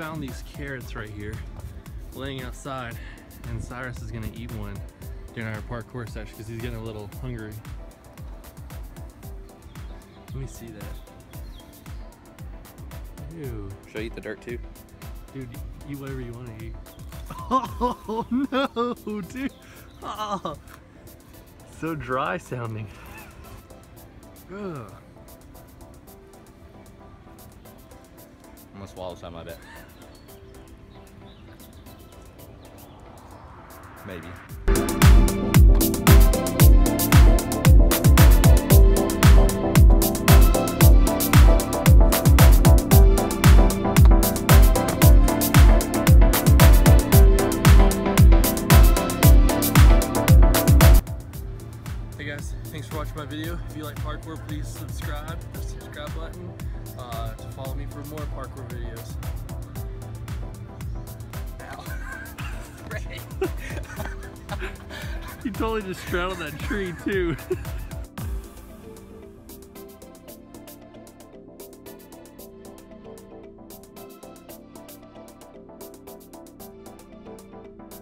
found these carrots right here laying outside, and Cyrus is gonna eat one during our parkour session because he's getting a little hungry. Let me see that. Ew. Should I eat the dirt too? Dude, eat whatever you want to eat. Oh no, dude. Oh, so dry sounding. Ugh. I'm gonna swallow some of it. Maybe. Hey guys, thanks for watching my video. If you like parkour, please subscribe. Press the subscribe button to follow me for more parkour videos. You totally just straddled that tree too.